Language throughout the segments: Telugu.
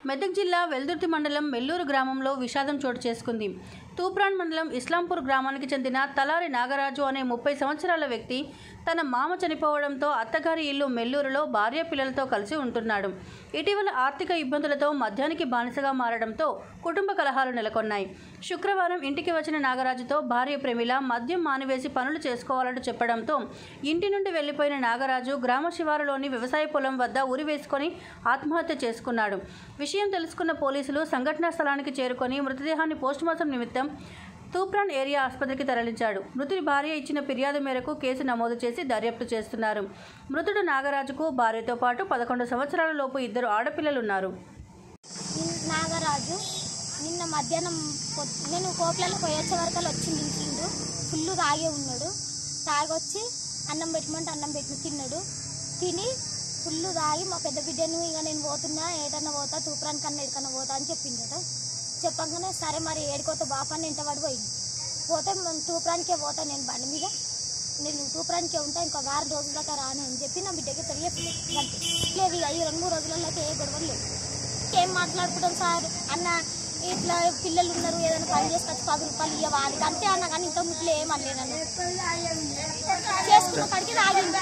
మెదక్ జిల్లా వెల్దుర్తి మండలం మెల్లూరు గ్రామంలో విషాదం చోటు చేసుకుంది. తూప్రాన్ మండలం ఇస్లాంపూర్ గ్రామానికి చెందిన తలారి నాగరాజు అనే 30 సంవత్సరాల వ్యక్తి తన మామ చనిపోవడంతో అత్తగారి ఇల్లు మెల్లూరులో భార్య పిల్లలతో కలిసి ఉంటున్నాడు. ఇటీవల ఆర్థిక ఇబ్బందులతో మద్యానికి బానిసగా మారడంతో కుటుంబ కలహాలు నెలకొన్నాయి. శుక్రవారం ఇంటికి వచ్చిన నాగరాజుతో భార్య ప్రమిళ మద్యం మానివేసి పనులు చేసుకోవాలంటూ చెప్పడంతో ఇంటి నుండి వెళ్లిపోయిన నాగరాజు గ్రామ శివారులోని వ్యవసాయ పొలం వద్ద ఉరి వేసుకొని ఆత్మహత్య చేసుకున్నాడు. విషయం తెలుసుకున్న పోలీసులు సంఘటనా స్థలానికి చేరుకొని మృతదేహాన్ని పోస్టుమార్టం నిమిత్తం తూప్రాన్ ఏరియా ఆసుపత్రికి తరలించాడు. మృతుడి భార్య ఇచ్చిన ఫిర్యాదు మేరకు కేసు నమోదు చేసి దర్యాప్తు చేస్తున్నారు. మృతుడు నాగరాజుకు భార్యతో పాటు 11 సంవత్సరాల లోపు 2 ఆడపిల్లలున్నారు. నాగరాజు నిన్న మధ్యాహ్నం నేను కోట్లలో పోయొచ్చే వరకు వచ్చింది. ఇంటిండు ఫుల్ తాగే ఉన్నాడు. తాగొచ్చి అన్నం పెట్టమంటే అన్నం పెట్టి తిన్నాడు. తిని ఫుల్ తాగి మా పెద్ద బిడ్డను ఇక నేను పోతున్నా, ఏటన్నా పోతా, తూప్రాన్ కన్నా ఎక్కడన్నా పోతా అని చెప్పిండట. చెప్పగానే సరే మరి ఏడుకోతా బాపాన్ని ఇంట పడిపోయింది. పోతే తూప్రానికే పోతా, నేను బండి మీద నేను తూప్రానికే ఉంటా, ఇంకో వారం రోజుల దాకా రాను అని చెప్పి నా బిడ్డకి తెలియలేదు. లేదు ఇక ఈ 2-3 రోజులలో అయితే ఏ గొడవలు లేవు. ఏం మాట్లాడుకుంటాం సార్ అన్న, ఇట్లా పిల్లలు ఉన్నారు, ఏదైనా పని చేసుకొచ్చి 10 రూపాయలు ఇవ్వాలి అంతే అన్న. కానీ ఇంత ముట్లు ఏమనలేదన్న. చేసుకున్న కాడికి తాగింది.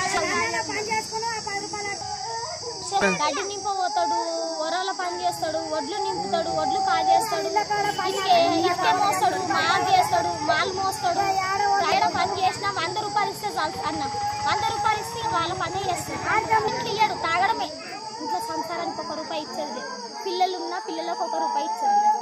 గడ్డి నింపబోతాడు, ఒరాల పని చేస్తాడు, వడ్లు నింపుతాడు, వడ్లు కాజేస్తాడు, ఇసుకే మోస్తాడు, మాల్ చేస్తాడు, మాల్ మోస్తాడు. ఆయన పని చేసినా 100 రూపాయలు ఇస్తే చాలు అన్న. 100 రూపాయలు ఇస్తే వాళ్ళ పని చేస్తాడు. ఇంట్లో ఇయ్యాడు, తాగడమే. ఇంట్లో సంసారానికి 1 రూపాయి ఇచ్చేది. పిల్లలు ఉన్నా పిల్లలకు 1 రూపాయి ఇచ్చేది.